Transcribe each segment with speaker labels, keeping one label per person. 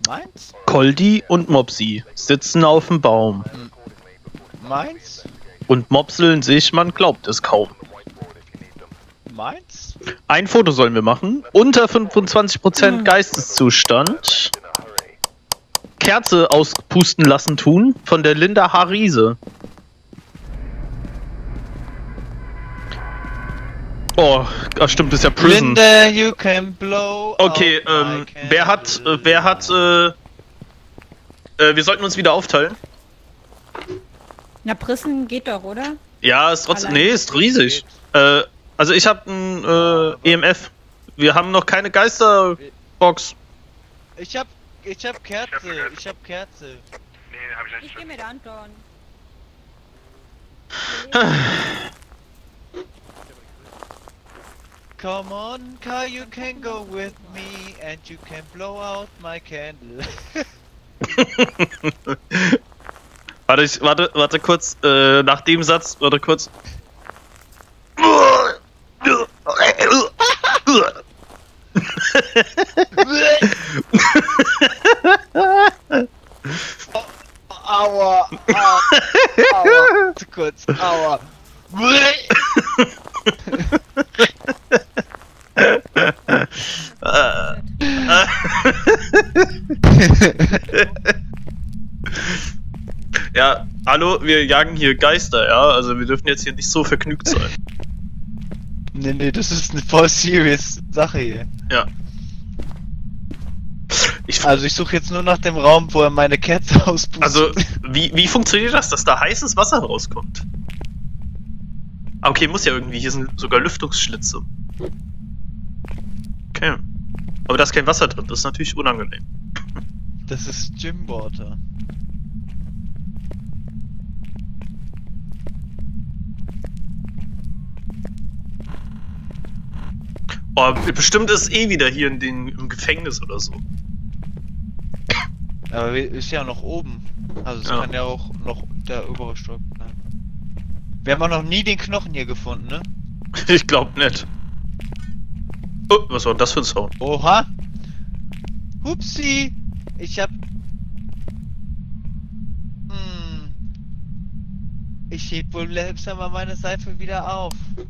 Speaker 1: Meins?
Speaker 2: Koldi und Mopsi sitzen auf dem Baum.
Speaker 1: Meins?
Speaker 2: Und mopseln sich, man glaubt es kaum.
Speaker 1: Meins?
Speaker 2: Ein Foto sollen wir machen. Unter 25% Geisteszustand. Kerze auspusten lassen tun von der Linda Harise. Oh, ach stimmt, das ist ja Prison.
Speaker 1: Linda, you can blow.
Speaker 2: Okay, wer hat, wir sollten uns wieder aufteilen.
Speaker 3: Na, Prison geht doch, oder?
Speaker 2: Ja, ist trotzdem,
Speaker 3: Allein.
Speaker 2: nee, ist riesig. Also ich habe ein EMF. Wir haben noch keine Geisterbox.
Speaker 1: Ich hab Kerze. Ich hab Kerze.
Speaker 4: Nee, hab ich
Speaker 3: Ich
Speaker 4: nicht.
Speaker 3: geh mit Anton.
Speaker 1: Come on, Kai, you can go with me and you can blow out my candle.
Speaker 2: Warte kurz, nach dem Satz, warte kurz.
Speaker 1: Aua, aua, zu kurz, aua.
Speaker 2: Ja, hallo, wir jagen hier Geister, ja? Also wir dürfen jetzt hier nicht so vergnügt sein.
Speaker 1: Nee, das ist eine voll serious Sache hier.
Speaker 2: Ja.
Speaker 1: Also ich suche jetzt nur nach dem Raum, wo er meine Kerze auspustet.
Speaker 2: Also, wie funktioniert das, dass da heißes Wasser rauskommt? Ah, okay, muss ja irgendwie, hier sind sogar Lüftungsschlitze. Okay. Aber da ist kein Wasser drin, das ist natürlich unangenehm.
Speaker 1: Das ist Gymwater.
Speaker 2: Oh, bestimmt ist eh wieder hier im Gefängnis oder so.
Speaker 1: Aber ist ja noch oben. Also es
Speaker 2: Ja.
Speaker 1: kann ja auch noch der obere Stock sein. Wir haben auch noch nie den Knochen hier gefunden, ne?
Speaker 2: Ich glaub nicht. Oh, was war denn das für ein Sound?
Speaker 1: Oha! Hupsi! Ich hab... Ich heb wohl langsam mal meine Seife wieder auf.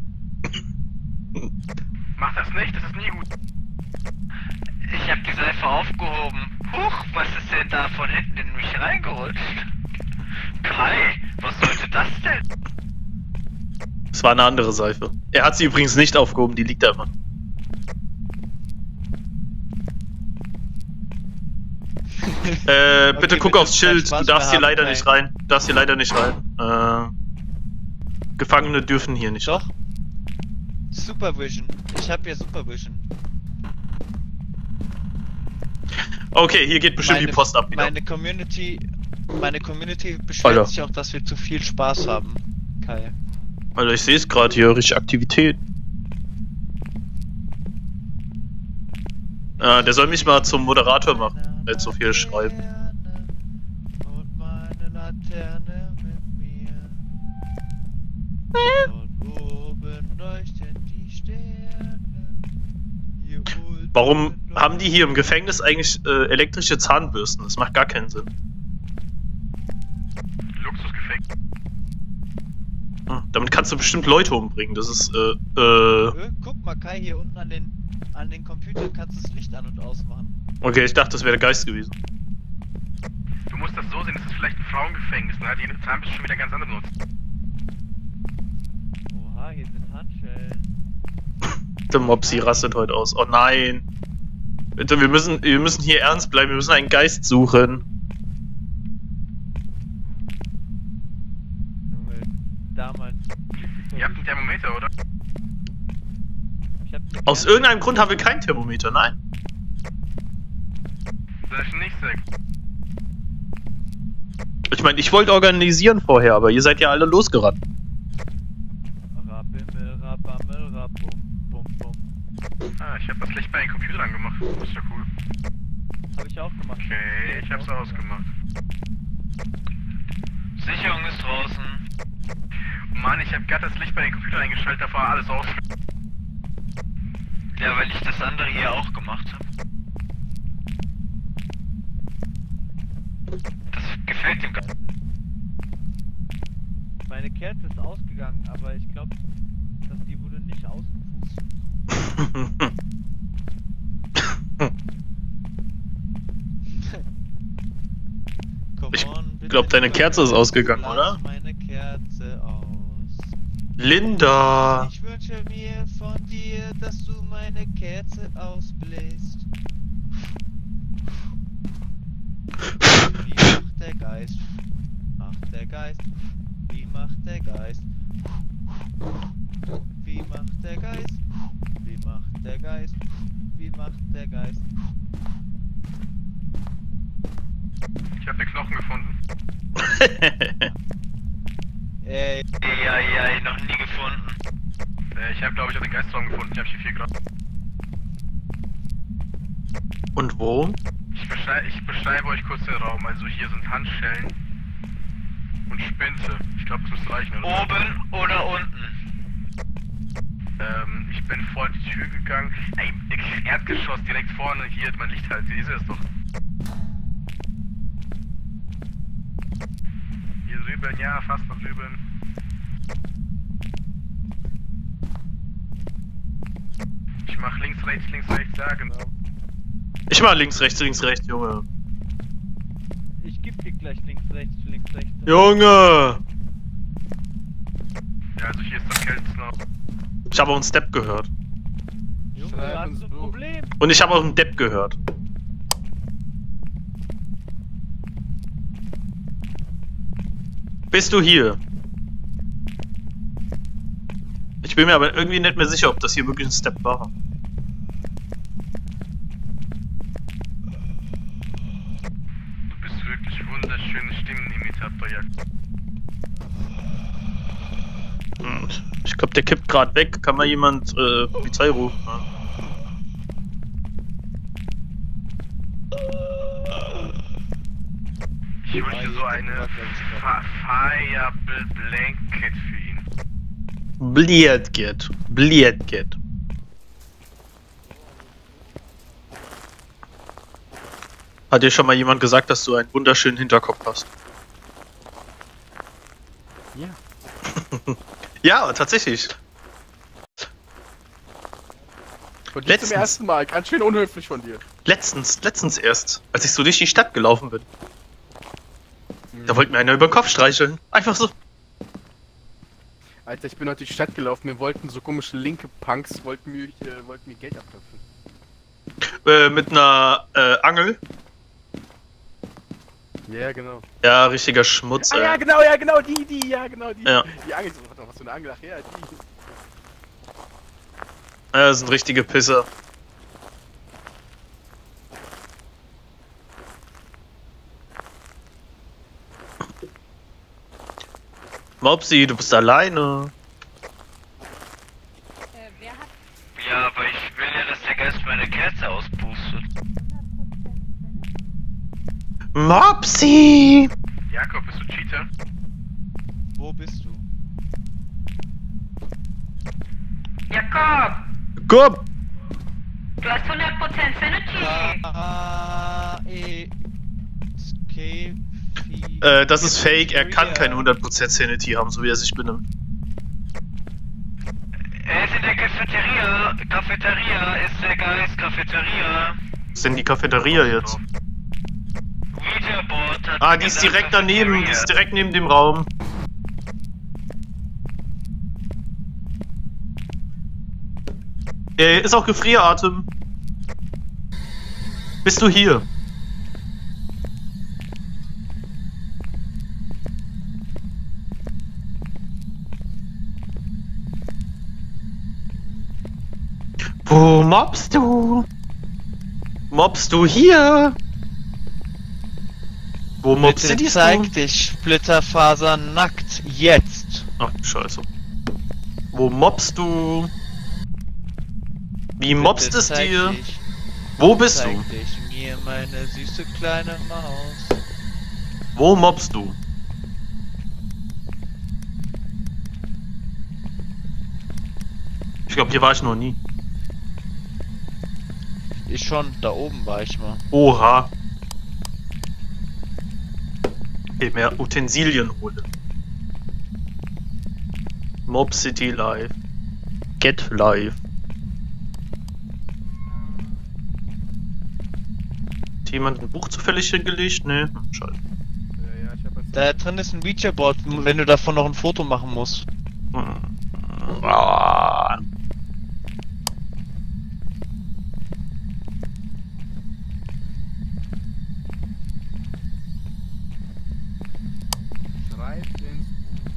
Speaker 4: Mach das nicht, das ist nie gut.
Speaker 5: Ich hab die Seife aufgehoben. Huch, was ist denn da von hinten in mich reingerutscht? Kai, was sollte das denn?
Speaker 2: Es war eine andere Seife. Er hat sie übrigens nicht aufgehoben, die liegt da immer. Bitte
Speaker 1: Okay,
Speaker 2: guck
Speaker 1: wir
Speaker 2: aufs
Speaker 1: dürfen keinen
Speaker 2: Schild, du
Speaker 1: Spaß
Speaker 2: darfst
Speaker 1: mehr
Speaker 2: hier leider
Speaker 1: haben,
Speaker 2: nicht
Speaker 1: Kai.
Speaker 2: rein. Du darfst hier leider nicht rein. Gefangene dürfen hier nicht.
Speaker 1: Doch. Supervision. Ich hab ja Supervision.
Speaker 2: Okay, hier geht bestimmt die Post ab wieder.
Speaker 1: Meine Community beschwert
Speaker 2: Alter.
Speaker 1: sich auch, dass wir zu viel Spaß haben. Kai.
Speaker 2: Alter, ich sehe es gerade hier, richtig Aktivität. Der soll mich mal zum Moderator machen, nicht so viel schreiben.
Speaker 1: Und meine Laterne mit mir. Dort oben leuchten die Sterne. Hier unten
Speaker 2: Warum haben die hier im
Speaker 1: leuchten-
Speaker 2: Gefängnis eigentlich elektrische Zahnbürsten? Das macht gar keinen Sinn.
Speaker 4: Luxusgefängnis.
Speaker 2: Damit kannst du bestimmt Leute umbringen. Das ist,
Speaker 1: Guck mal, Kai, hier unten an den Computern kannst du das Licht an- und ausmachen.
Speaker 2: Okay, ich dachte, das wäre der Geist gewesen.
Speaker 4: Du musst das so sehen, das ist vielleicht ein Frauengefängnis. Da hat jede Zahnbürste schon wieder ganz andere benutzt.
Speaker 1: Oha, hier sind Handschellen.
Speaker 2: Der Mopsi rastet heute aus. Oh nein. Bitte, wir müssen hier ernst bleiben. Wir müssen einen Geist suchen.
Speaker 1: Junge, damals.
Speaker 4: Ihr habt einen Thermometer, oder?
Speaker 1: Ich hab eine
Speaker 2: Aus
Speaker 1: Kerze-
Speaker 2: irgendeinem Grund haben wir kein Thermometer, nein.
Speaker 4: Das ist nicht sehr gut.
Speaker 2: Ich meine, ich wollte organisieren vorher, aber ihr seid ja alle losgerannt.
Speaker 1: Rabimmel, rabammel, rabum, bum, bum.
Speaker 4: Ah, ich hab das Licht bei den Computern angemacht. Das ist ja cool.
Speaker 1: Hab ich auch gemacht.
Speaker 4: Okay, ich hab's ausgemacht.
Speaker 5: Sicherung ist draußen.
Speaker 4: Mann, ich hab gerade das Licht bei den Computern eingeschaltet, da war alles aus.
Speaker 5: Ja, weil ich das andere hier auch gemacht habe. Das gefällt ihm gar nicht.
Speaker 1: Meine Kerze ist ausgegangen, aber ich glaube, dass die wurde nicht ausgepustet.
Speaker 2: Ich glaube, deine Kerze ist ausgegangen, oder?
Speaker 1: Meine Kerze aus.
Speaker 2: Linda!
Speaker 1: Ich wünsche mir von dir, dass du meine Kerze ausbläst. Wie macht der Geist? Macht der Geist? Wie macht der Geist? Wie macht der Geist? Wie macht der Geist? Wie macht der Geist?
Speaker 4: Ich habe den Knochen gefunden.
Speaker 1: Ey,
Speaker 5: Ja, noch nie gefunden.
Speaker 4: Ich habe, glaube ich, auch den Geistraum gefunden. Ich habe hier 4 Grad.
Speaker 2: Und wo?
Speaker 4: Ich beschreibe euch kurz den Raum. Also hier sind Handschellen und Spinte. Ich glaube, das müsste reichen, oder?
Speaker 5: Oben oder unten?
Speaker 4: Ich bin vor die Tür gegangen. Ey, Erdgeschoss direkt vorne. Hier mein Licht halt. Ihr seht es doch. Hier drüben, ja, fast da drüben. Ich mach links, rechts, ja, genau.
Speaker 2: Ich mach links, rechts, Junge.
Speaker 1: ich geb dir gleich links, rechts.
Speaker 2: Junge!
Speaker 4: Ja, also hier ist das kälteste noch.
Speaker 2: Ich habe auch einen Step gehört.
Speaker 1: Junge, da hast du ein Problem.
Speaker 2: Und ich habe auch einen Depp gehört. Bist du hier? Ich bin mir aber irgendwie nicht mehr sicher, ob das hier wirklich ein Step war.
Speaker 4: Du bist wirklich wunderschöne Stimmenimitator, ja.
Speaker 2: Ich glaube, der kippt gerade weg. Kann mal jemand Polizei rufen? Ja.
Speaker 4: Ich wünschte so eine Fireable Blanket für ihn.
Speaker 2: Bliedget. Hat dir schon mal jemand gesagt, dass du einen wunderschönen Hinterkopf hast?
Speaker 6: Ja.
Speaker 2: Ja, tatsächlich.
Speaker 6: Und jetzt zum ersten Mal. Ganz schön unhöflich von dir.
Speaker 2: Letztens erst, als ich so durch die Stadt gelaufen bin. Da wollte mir einer über den Kopf streicheln. Einfach so.
Speaker 6: Alter, ich bin heute durch die Stadt gelaufen. Wir wollten so komische linke Punks, wollten mir Geld abköpfen.
Speaker 2: Mit einer Angel.
Speaker 6: Ja, genau.
Speaker 2: Ja, richtiger Schmutz.
Speaker 6: Ah, ja, genau, die.
Speaker 2: Ja.
Speaker 6: Die Angel, was für eine Angel, ach ja, die.
Speaker 2: Das sind richtige Pisser. Mopsi, du bist alleine.
Speaker 3: Wer hat
Speaker 5: Ja, aber ich will ja, dass der Geist meine Kerze auspustet.
Speaker 3: 100%
Speaker 2: Mopsi!
Speaker 4: Jakob, bist du Cheater?
Speaker 1: Wo bist du?
Speaker 7: Jakob,
Speaker 2: Guck!
Speaker 7: du hast 100% Sanity.
Speaker 2: Das ist fake, er kann keine 100% Sanity haben, so wie er sich benimmt.
Speaker 5: Er ist in der Cafeteria. Cafeteria ist der Geist. Cafeteria.
Speaker 2: Was ist denn die Cafeteria jetzt?
Speaker 5: Ouija-Board hat
Speaker 2: Ah, die ist
Speaker 5: gesagt,
Speaker 2: direkt daneben, die
Speaker 5: Cafeteria.
Speaker 2: ist direkt neben dem Raum. Ist auch Gefrieratem. Bist du hier? Wo mobst du? Mobst du hier? Wo mobst du
Speaker 1: Bitte
Speaker 2: die
Speaker 1: zeig dich, Splitterfaser nackt, jetzt!
Speaker 2: Ach, scheiße. Wo mobst du? Wie mobst
Speaker 1: Bitte
Speaker 2: es
Speaker 1: zeig
Speaker 2: dir?
Speaker 1: dich,
Speaker 2: Wo bist
Speaker 1: zeig
Speaker 2: du?
Speaker 1: dich mir, meine süße kleine Maus.
Speaker 2: Wo mobst du? Ich glaube, hier war ich noch nie.
Speaker 1: Ich schon, da oben war ich mal.
Speaker 2: Oha. Okay, mehr Utensilien holen. Mob City Live. Get Live. Hat jemand ein Buch zufällig hingelegt? Nee, schade.
Speaker 6: Ja, ich hab jetzt...
Speaker 1: Da drin ist ein Reacher-Board, wenn du davon noch ein Foto machen musst.
Speaker 2: Ah.
Speaker 6: Schreibt ins Buch.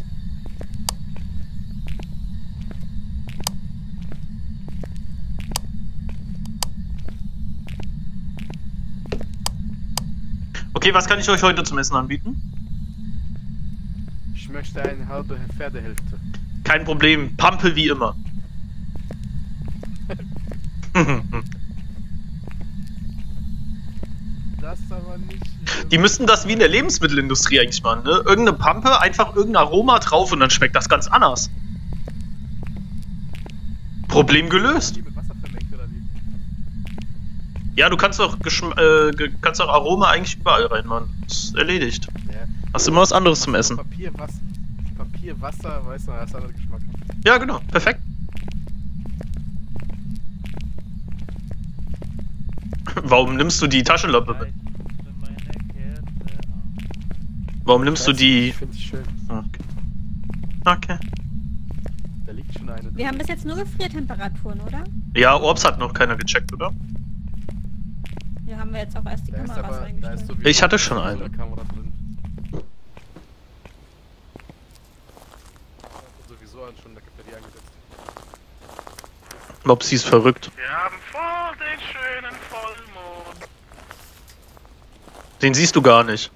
Speaker 2: Okay, was kann ich euch heute zum Essen anbieten?
Speaker 6: Ich möchte eine halbe Pferdehälfte.
Speaker 2: Kein Problem, Pampe wie immer.
Speaker 6: Das aber nicht...
Speaker 2: Die müssten das wie in der Lebensmittelindustrie eigentlich machen, ne? Irgendeine Pampe, einfach irgendein Aroma drauf und dann schmeckt das ganz anders. Problem gelöst.
Speaker 6: Die mit Wasser vermengt oder wie?
Speaker 2: Ja, du kannst doch Aroma eigentlich überall reinmachen. Ist erledigt.
Speaker 6: Ja.
Speaker 2: Hast immer was anderes zum Essen.
Speaker 6: Papier, Wasser, weißt du, hast einen Geschmack.
Speaker 2: Ja, genau. Perfekt. Warum nimmst du die Taschenlampe mit? Warum nimmst du die...
Speaker 6: Ich find's schön.
Speaker 2: Okay. Okay.
Speaker 6: Da liegt schon eine.
Speaker 3: Wir haben bis jetzt nur Gefriertemperaturen, oder?
Speaker 2: Ja, Orbs hat noch keiner gecheckt, oder?
Speaker 3: Hier haben wir jetzt auch erst die
Speaker 6: Da ist
Speaker 3: Kameras
Speaker 6: aber, da ist
Speaker 3: eingestellt.
Speaker 6: sowieso
Speaker 2: Ich hatte schon
Speaker 6: eine
Speaker 2: eine.
Speaker 6: Kamera drin. Sowieso schon eine Cafeteria eingesetzt.
Speaker 2: Mopsi ist verrückt.
Speaker 4: Wir haben vor den schönen Vollmond.
Speaker 2: Den siehst du gar nicht.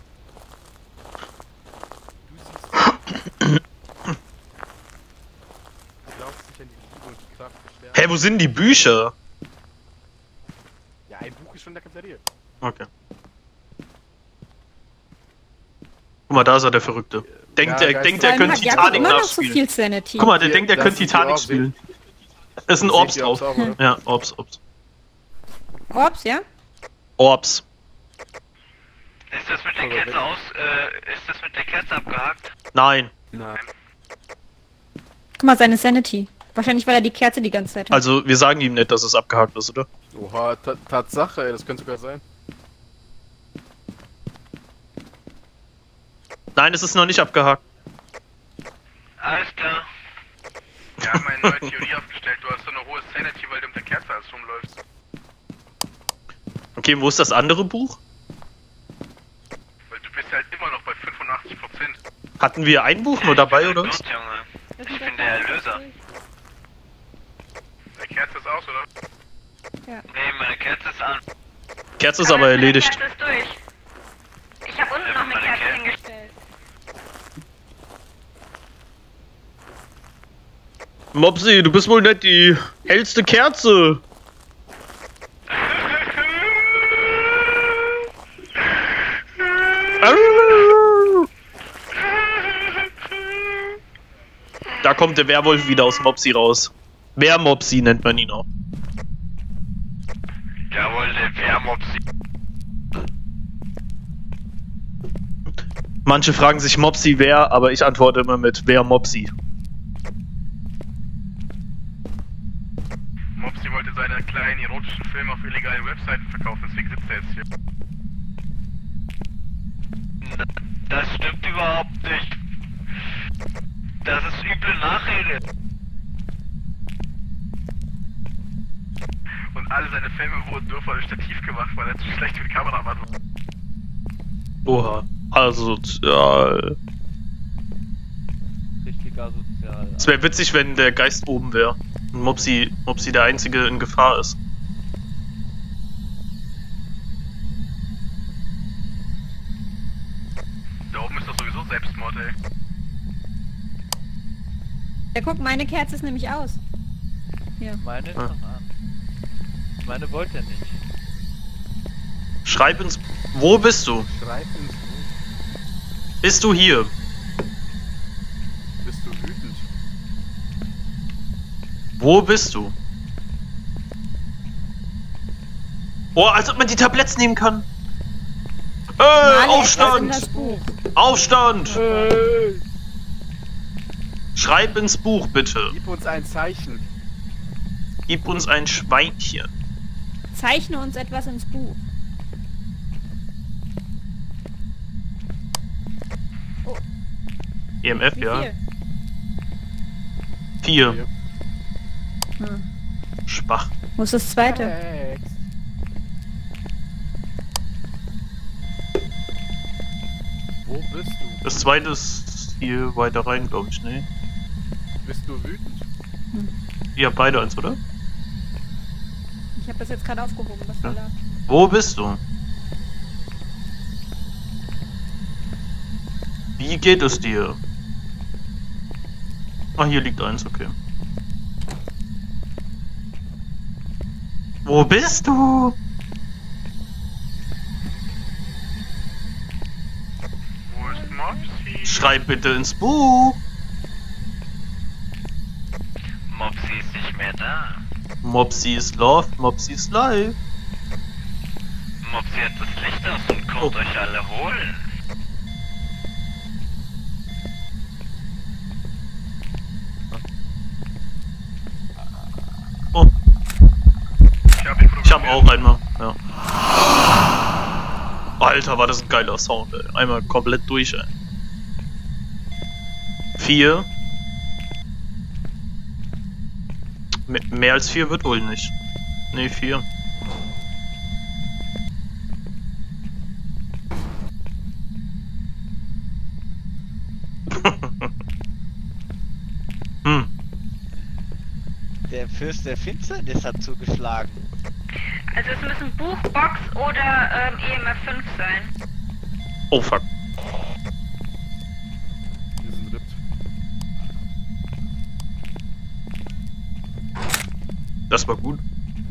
Speaker 6: Du glaubst nicht an die Liebe und die Kraft der Sterne.
Speaker 2: Hä, wo sind die Bücher?
Speaker 6: Ja, ein Buch ist schon in der Cafeteria.
Speaker 2: Okay. Guck mal, da ist er, der Verrückte. Denkt,
Speaker 6: Ja,
Speaker 2: er
Speaker 6: Geist-
Speaker 2: denkt, er
Speaker 3: Vor allem
Speaker 2: könnte
Speaker 3: hat Jakob
Speaker 2: Titanic
Speaker 3: immer noch so
Speaker 2: nachspielen.
Speaker 3: viel Sanity.
Speaker 2: Guck mal, der
Speaker 6: Hier,
Speaker 2: denkt, er
Speaker 6: das
Speaker 2: könnte
Speaker 6: sind die
Speaker 2: Titanic
Speaker 6: Orbs.
Speaker 2: spielen. Das ist ein
Speaker 6: Seht
Speaker 2: Orbs
Speaker 6: ihr
Speaker 2: drauf.
Speaker 6: auch, oder?
Speaker 2: Ja, Orbs.
Speaker 3: Orbs, ja?
Speaker 2: Orbs.
Speaker 5: Ist das mit der Kerze ist das mit der Kerze abgehakt?
Speaker 2: Nein.
Speaker 6: Nein.
Speaker 3: Guck mal, seine Sanity. Wahrscheinlich, weil er die Kerze die ganze Zeit hat.
Speaker 2: Also, wir sagen ihm nicht, dass es abgehakt ist, oder?
Speaker 6: Oha, Tatsache, ey, das könnte sogar sein.
Speaker 2: Nein, es ist noch nicht abgehakt.
Speaker 5: Alles klar.
Speaker 4: Wir haben eine neue Theorie aufgestellt. Du hast so eine hohe Sanity, weil du mit der Kerze alles rumläufst.
Speaker 2: Okay, wo ist das andere Buch?
Speaker 4: Weil du bist halt immer noch bei 85%.
Speaker 2: Hatten wir ein Buch nur dabei, oder was?
Speaker 5: Gut, Junge. Ich bin der Erlöser.
Speaker 4: Der Kerze ist aus, oder?
Speaker 5: Nee, meine Kerze ist an.
Speaker 2: Kerze ist aber erledigt.
Speaker 7: Die Kerze ist durch. Ich habe unten noch eine Kerze hingestellt.
Speaker 2: Mopsi, du bist wohl nicht die hellste Kerze. Da kommt der Werwolf wieder aus Mopsi raus. Wermopsi nennt man ihn auch.
Speaker 5: Jawohl, der Wärmopsi.
Speaker 2: Manche fragen sich Mopsi wer, aber ich antworte immer mit wer Mopsi.
Speaker 4: Mopsi wollte seine kleinen erotischen Filme auf illegalen Webseiten verkaufen, deswegen sitzt er jetzt hier.
Speaker 5: Das stimmt überhaupt nicht. Das ist üble Nachrede.
Speaker 4: Und alle seine Filme wurden nur vor dem Stativ gemacht, weil er zu schlecht für die Kameramann war.
Speaker 2: Oha. Asozial.
Speaker 1: Richtig asozial.
Speaker 2: Es wäre witzig, wenn der Geist oben wäre. Und Mopsi der Einzige in Gefahr ist.
Speaker 4: Da oben ist doch sowieso Selbstmord, ey.
Speaker 3: Ja, guck, meine Kerze ist nämlich aus. Hier.
Speaker 1: Meine ist
Speaker 2: Ah.
Speaker 1: noch an. Meine wollte er nicht.
Speaker 2: Schreib ins... Wo bist du?
Speaker 6: Schreib ins Buch.
Speaker 2: Bist du hier?
Speaker 6: Bist du wütend?
Speaker 2: Wo bist du? Oh, als ob man die Tabletts nehmen kann.
Speaker 3: Male etwas in
Speaker 2: Aufstand!
Speaker 3: das Buch.
Speaker 2: Aufstand!
Speaker 6: Hey,
Speaker 2: Schreib ins Buch, bitte.
Speaker 6: gib uns ein Zeichen.
Speaker 2: Gib uns ein Schweinchen.
Speaker 3: Zeichne uns etwas ins Buch.
Speaker 2: EMF,
Speaker 3: Wie
Speaker 2: ja.
Speaker 3: viel?
Speaker 2: 4.
Speaker 3: Hm.
Speaker 2: Schwach.
Speaker 3: Wo ist das zweite?
Speaker 6: Text. Wo bist du?
Speaker 2: Das zweite ist hier weiter rein, glaube ich, ne?
Speaker 6: Bist du wütend?
Speaker 2: Ihr habt beide eins, oder?
Speaker 3: Ich habe das jetzt gerade aufgehoben. Was soll da?
Speaker 2: Wo bist du? Wie geht es dir? Ah, hier liegt eins, okay. Wo bist du?
Speaker 4: Wo ist Mopsy?
Speaker 2: Schreib bitte ins Buch.
Speaker 5: Mopsy ist nicht mehr da.
Speaker 2: Mopsy is love, Mopsy is life.
Speaker 5: Mopsy hat das Licht aus und kommt euch alle holen.
Speaker 2: Oh,
Speaker 4: Ich hab ihn
Speaker 2: ich hab
Speaker 4: programmiert.
Speaker 2: auch einmal, ja. Alter, war das ein geiler Sound, ey. Einmal komplett durch, ey. 4. Mehr als 4 wird wohl nicht. Ne, 4. Hm.
Speaker 1: Der Fürst der Finsternis hat zugeschlagen.
Speaker 7: Also es müssen Buch, Box oder EMF 5 sein.
Speaker 2: Oh fuck.
Speaker 6: Wir sind RIP.
Speaker 2: Das war gut.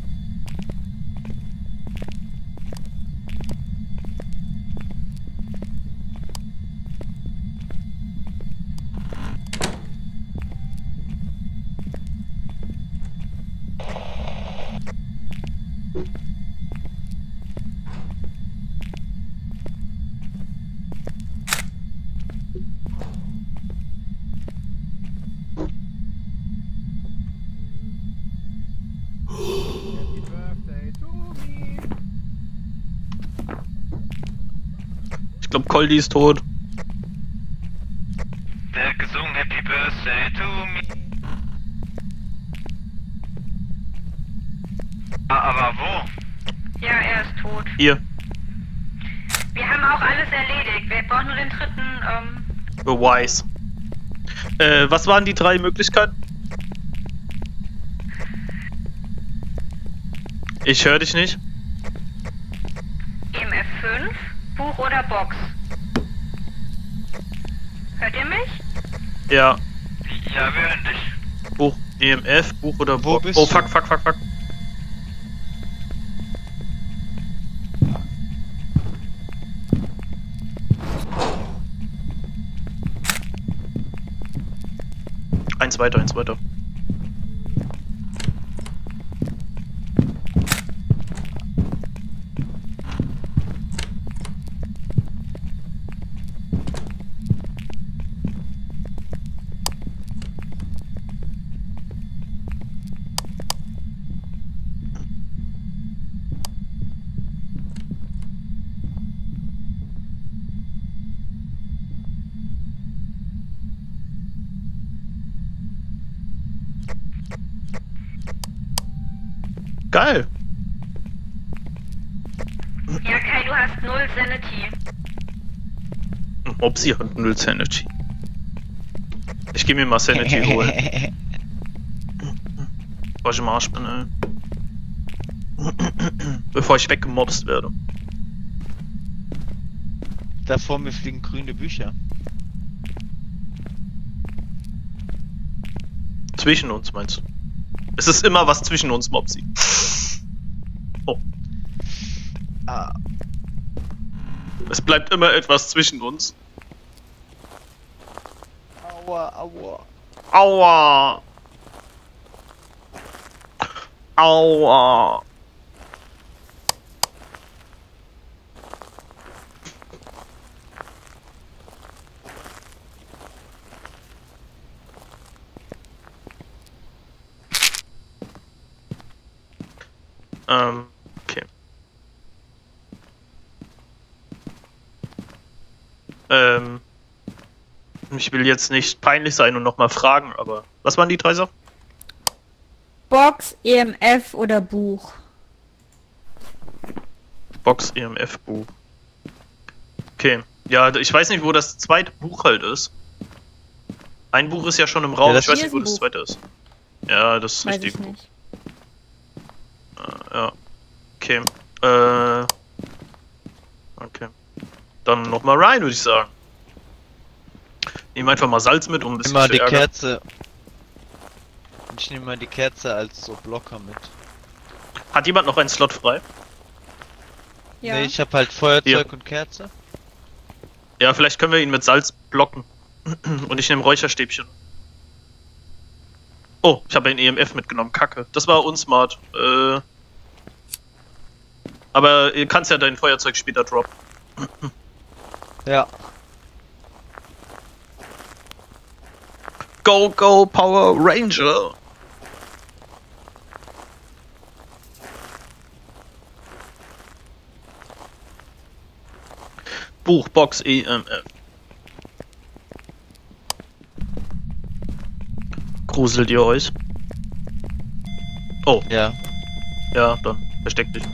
Speaker 6: Happy Birthday to me.
Speaker 2: Ich glaube, Coldy ist tot.
Speaker 5: Der hat gesungen Happy Birthday to me. Aber wo?
Speaker 7: Ja, er ist tot.
Speaker 2: Hier.
Speaker 7: Wir haben auch alles erledigt. Wir brauchen nur den dritten,
Speaker 2: Beweis. Was waren die 3 Möglichkeiten? Ich höre dich nicht.
Speaker 7: EMF 5, Buch oder Box. Hört ihr mich?
Speaker 2: Ja.
Speaker 5: Ja, wir hören dich.
Speaker 2: Buch, EMF, Buch oder
Speaker 1: Wo
Speaker 2: Buch.
Speaker 1: bist
Speaker 2: Oh
Speaker 1: du?
Speaker 2: fuck, fuck, fuck, fuck. Eins weiter, eins weiter. Geil.
Speaker 7: Ja, Kai, du hast 0 Sanity.
Speaker 2: Mopsy hat 0 Sanity. Ich geh mir mal Sanity holen. Bevor ich im Arsch bin, ey. Bevor ich weggemobst werde.
Speaker 1: Da vor mir fliegen grüne Bücher.
Speaker 2: Zwischen uns, meinst du? Es ist immer was zwischen uns, Mopsy. Oh.
Speaker 1: Ah,
Speaker 2: Es bleibt immer etwas zwischen uns.
Speaker 1: aua, aua.
Speaker 2: Aua! Aua! Okay. Ich will jetzt nicht peinlich sein und nochmal fragen, aber was waren die 3 Sachen?
Speaker 3: Box, EMF oder Buch?
Speaker 2: Box, EMF, Buch. Okay. Ja, ich weiß nicht, wo das zweite Buch halt ist. Ein Buch ist ja schon im Raum,
Speaker 1: Ja, das
Speaker 2: ich weiß
Speaker 3: hier
Speaker 2: nicht, wo
Speaker 3: ist ein
Speaker 2: das
Speaker 3: Buch.
Speaker 2: zweite ist. Ja, das ist
Speaker 3: Weiß
Speaker 2: richtig.
Speaker 3: ich nicht.
Speaker 2: Ja. Okay. Okay. Dann nochmal rein, würde ich sagen. Nehmen einfach mal Salz mit, um ein bisschen
Speaker 1: Immer
Speaker 2: zu
Speaker 1: die
Speaker 2: ärgern.
Speaker 1: Kerze. Ich nehme mal die Kerze als so Blocker mit.
Speaker 2: Hat jemand noch einen Slot frei?
Speaker 3: Ja.
Speaker 1: Nee, ich habe halt Feuerzeug
Speaker 2: Hier.
Speaker 1: und Kerze.
Speaker 2: Ja, vielleicht können wir ihn mit Salz blocken. Und ich nehme Räucherstäbchen. Oh, ich habe ein EMF mitgenommen. Kacke. Das war unsmart. Aber du kannst ja dein Feuerzeug später droppen.
Speaker 1: Ja.
Speaker 2: Go, go, Power Ranger! Buch, Box, EMF. Gruselt ihr euch? Oh,
Speaker 1: Ja.
Speaker 2: ja, dann versteck dich.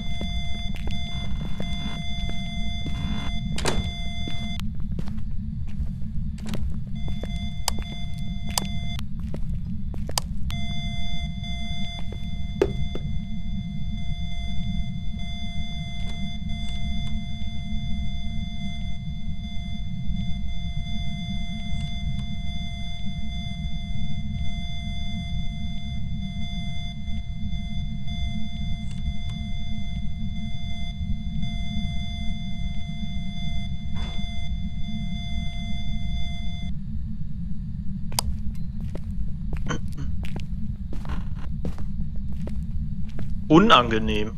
Speaker 2: Unangenehm.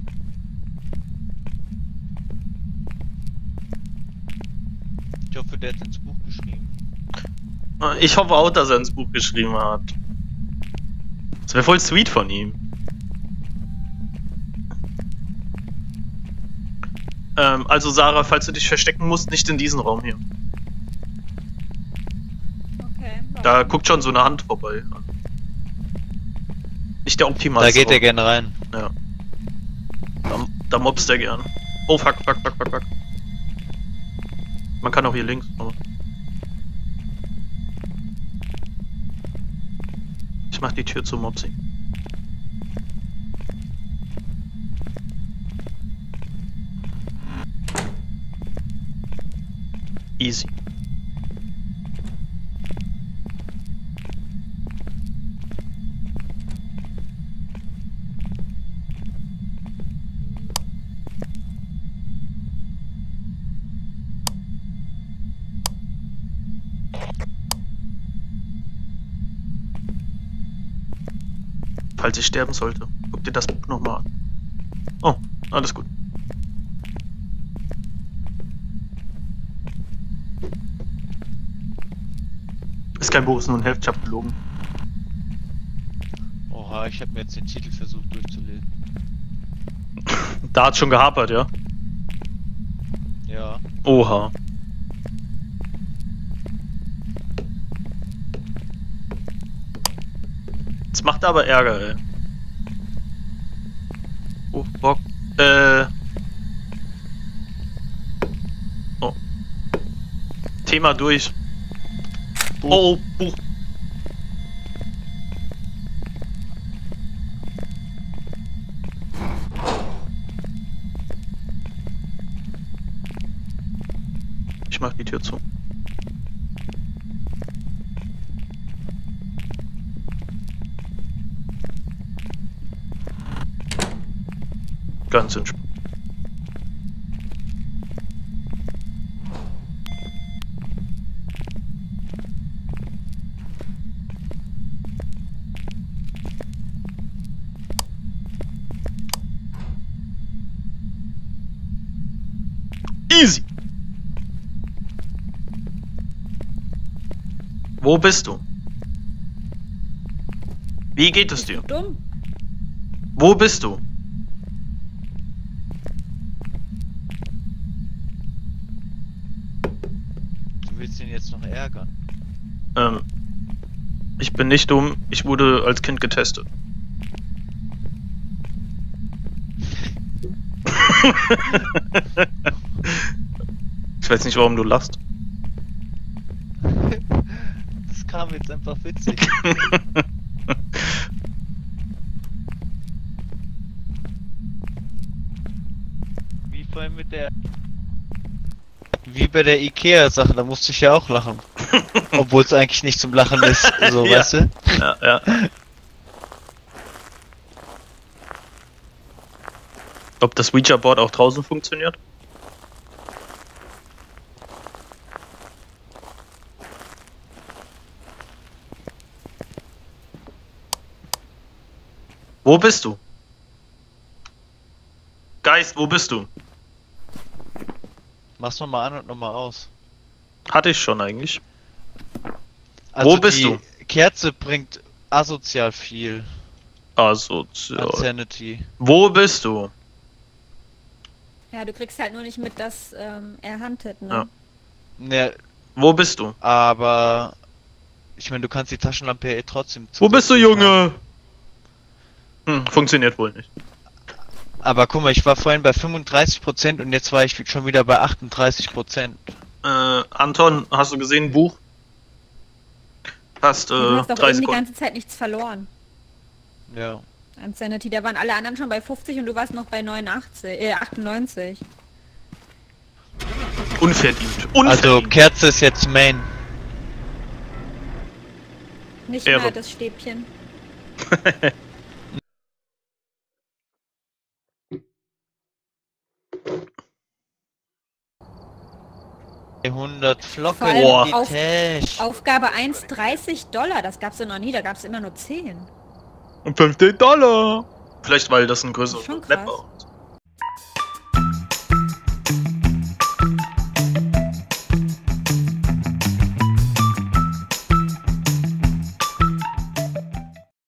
Speaker 1: Ich hoffe, der hat ins Buch geschrieben.
Speaker 2: Ich hoffe auch, dass er ins Buch geschrieben hat. Das wäre voll sweet von ihm. Also Sarah, falls du dich verstecken musst, nicht in diesen Raum hier.
Speaker 3: Okay.
Speaker 2: Da guckt schon so eine Hand vorbei. Nicht der optimalste
Speaker 1: Da geht er
Speaker 2: Raum.
Speaker 1: gerne rein.
Speaker 2: Ja. Da mobst er gern. Oh fuck, fuck, fuck, fuck, fuck. Man kann auch hier links. Aber ich mach die Tür zu, Mopsi. Easy. Falls ich sterben sollte, guck dir das Buch nochmal an. Oh, alles gut. Ist kein Buch, ist nur ein Heft, ich hab gelogen.
Speaker 1: Oha, ich habe mir jetzt den Titel versucht durchzulesen.
Speaker 2: Da hat's schon gehapert, ja?
Speaker 1: Ja.
Speaker 2: Oha. Jetzt macht er aber Ärger, ey. Oh, Bock. Oh. Thema durch.
Speaker 1: Buch.
Speaker 2: Oh, Buch. Ich mach die Tür zu. Ganz entspannt. Easy. Wo bist du? Wie geht es dir?
Speaker 3: Dumm.
Speaker 2: Wo bist du?
Speaker 1: willst du ihn jetzt noch ärgern?
Speaker 2: Ich bin nicht dumm, ich wurde als Kind getestet. Ich weiß nicht, warum du lachst.
Speaker 1: Das kam jetzt einfach witzig. Wie vorhin mit der... Wie bei der Ikea-Sache, da musste ich ja auch lachen. Obwohl es eigentlich nicht zum Lachen ist, so,
Speaker 2: Ja.
Speaker 1: weißt du?
Speaker 2: Ja, ja. Ob das Ouija-Board auch draußen funktioniert? Wo bist du? Geist, wo bist du?
Speaker 1: Mach's nochmal an und nochmal aus.
Speaker 2: Hatte ich schon eigentlich.
Speaker 1: Also
Speaker 2: Wo bist
Speaker 1: die
Speaker 2: du?
Speaker 1: Kerze bringt asozial viel
Speaker 2: Also,
Speaker 1: an Sanity.
Speaker 2: wo bist du?
Speaker 3: Ja, du kriegst halt nur nicht mit, dass er huntet, ne?
Speaker 2: Ja.
Speaker 1: Ne,
Speaker 2: Wo bist du?
Speaker 1: aber... Ich meine, du kannst die Taschenlampe ja trotzdem...
Speaker 2: Wo bist du,
Speaker 1: zusätzlich machen.
Speaker 2: Junge? Funktioniert wohl nicht.
Speaker 1: Aber guck mal, ich war vorhin bei 35% und jetzt war ich schon wieder bei 38%.
Speaker 2: Anton, hast du gesehen, Buch? Hast
Speaker 3: Du hast doch
Speaker 2: 3
Speaker 3: eben die
Speaker 2: Sekunden.
Speaker 3: ganze Zeit nichts verloren
Speaker 1: Ja.
Speaker 3: an Sanity. Da waren alle anderen schon bei 50 und du warst noch bei 98.
Speaker 2: Unverdient.
Speaker 1: Also Kerze ist jetzt Main.
Speaker 3: Nicht
Speaker 2: Ehre.
Speaker 3: mehr das Stäbchen.
Speaker 1: 100 Flocke
Speaker 3: Vor allem
Speaker 1: in die
Speaker 3: auf-
Speaker 1: Tasche.
Speaker 3: Aufgabe 1, $30. Das gab's ja noch nie, da gab's immer nur 10.
Speaker 2: $15. Vielleicht weil das ein größeres
Speaker 3: Schon
Speaker 2: Map
Speaker 3: krass.
Speaker 2: war.